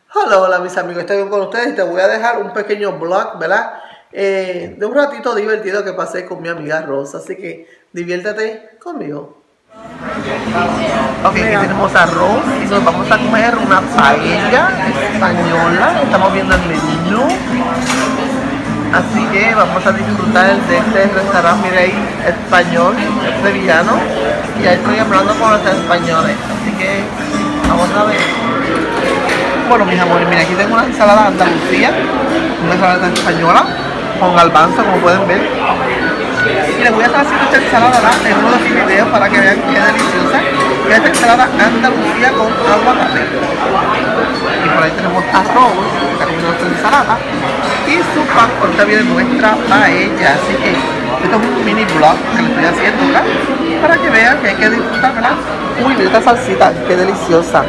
Hola, hola mis amigos, estoy con ustedes y te voy a dejar un pequeño vlog, ¿verdad? De un ratito divertido que pasé con mi amiga Rosa, así que diviértete conmigo. Ok, aquí tenemos arroz y nos vamos a comer una paella española, estamos viendo el menú. Así que vamos a disfrutar de este restaurante, mira ahí, español, sevillano. Y ahí estoy hablando con los españoles, así que vamos a ver. Bueno, mis amores, mira, aquí tengo una ensalada Andalucía, una ensalada española, con garbanzo, como pueden ver. Y les voy a estar haciendo esta ensalada en uno de mis videos para que vean qué deliciosa. Que esta ensalada Andalucía con aguacate. Y por ahí tenemos arroz, tenemos nuestra ensalada. Y su pan, ahorita viene nuestra paella. Así que esto es un mini vlog que le estoy haciendo, ¿verdad? Para que vean que hay que disfrutar, ¿verdad? Uy, mira esta salsita, qué deliciosa.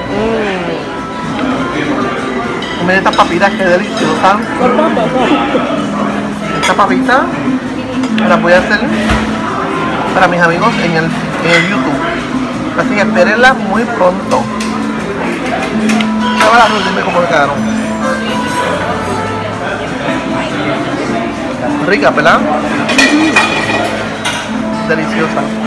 Miren estas papitas, qué deliciosas. Esta papita las voy a hacer para mis amigos en el YouTube. Así que espérenla muy pronto. Dime cómo quedaron. Rica, ¿verdad? Deliciosa.